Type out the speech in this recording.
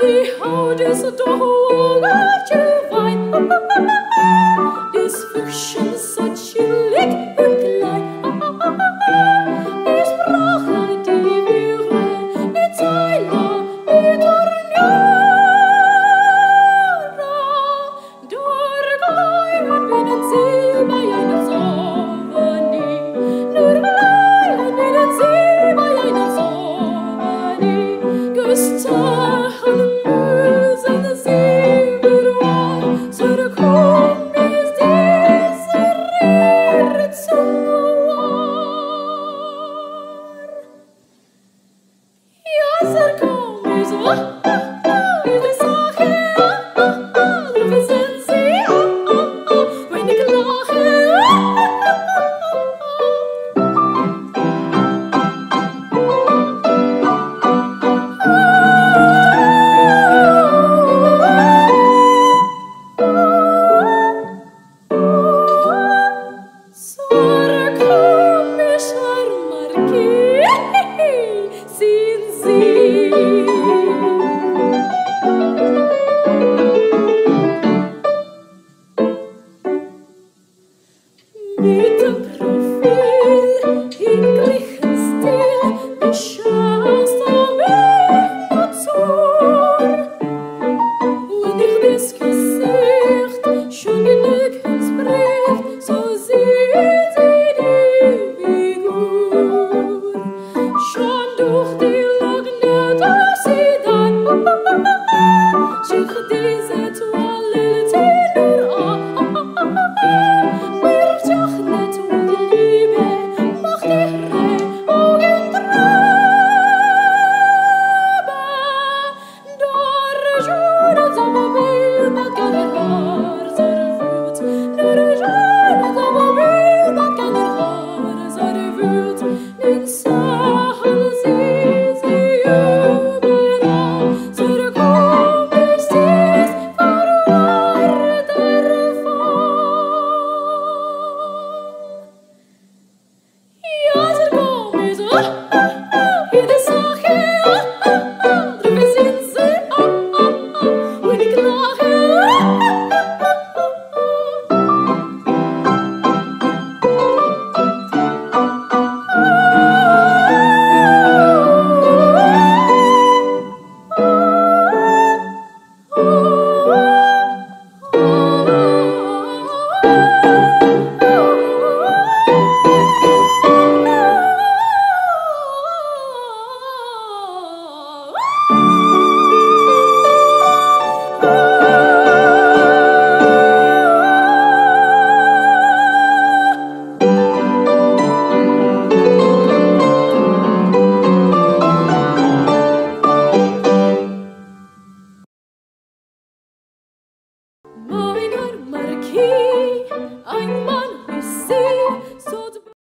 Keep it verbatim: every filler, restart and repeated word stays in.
die Haut ist doch wein. Des Fischchen so chillig und klein. Ich brauche die Viere, die Zeile, die Torniera. Durch Gleimann wie den See bei einer Sovanie. Durch Gleimann wie den See bei einer Sovanie. Gestachen lösen sie berwar, så det kom is deserer som var. Ja, så kom is var.